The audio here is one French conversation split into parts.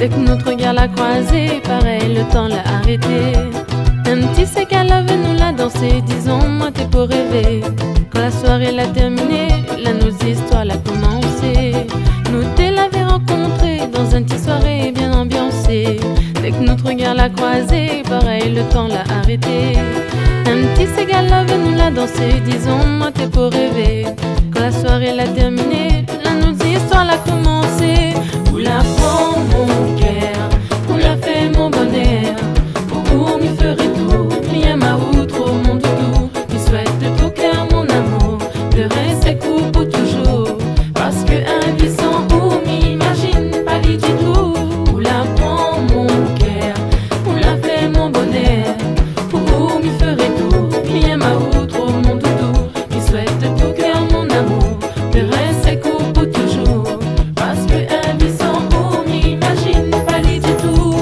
Dès que notre regard l'a croisé, pareil, le temps l'a arrêté. Un petit sec à la veine, nous l'a dansé, disons, moi t'es pour rêver. Quand la soirée l'a terminée, là nos histoires l'a commencé. Nous t'es l'avait rencontré dans une petite soirée bien ambiancée. Dès que notre regard l'a croisé, pareil, le temps l'a arrêté. Un petit sec à la veine, nous l'a dansé, disons, moi t'es pour rêver. Quand la soirée l'a terminée, là nos histoires l'a commencé. Où la prend mon cœur, où la fait mon bonheur, où m'y ferait tout, rien ma outre, mon doudou. M'y souhaite de tout cœur mon amour, de rester court pour toujours. Parce que un vie sans où m'imagine pas du tout. Où la prend mon cœur, où la fait mon bonheur, où m'y ferait tout, rien ma outre, mon doudou. M'y souhaite de tout cœur mon amour, de rester court pour toujours. Parce que un vie sans où m'imagine pas du tout.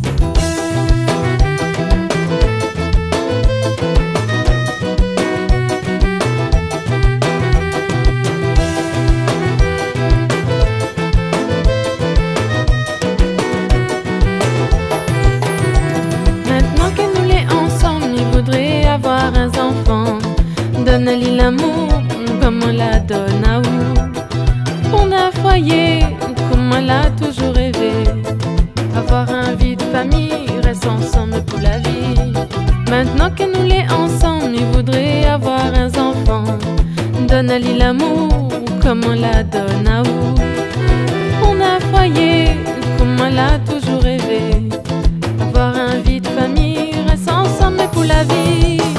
Maintenant que nous les ensemble, il voudrait avoir un enfant. Donne-lui l'amour comme on la donne à où. On a un foyer comme on l'a toujours rêvé. Avoir un vie de famille, reste ensemble pour la vie. Maintenant que nous les ensemble, il voudrait avoir un enfant. Donne-lui l'amour comme on la donne à où. On a un foyer comme on l'a toujours rêvé. Avoir un vie de famille, reste ensemble pour la vie.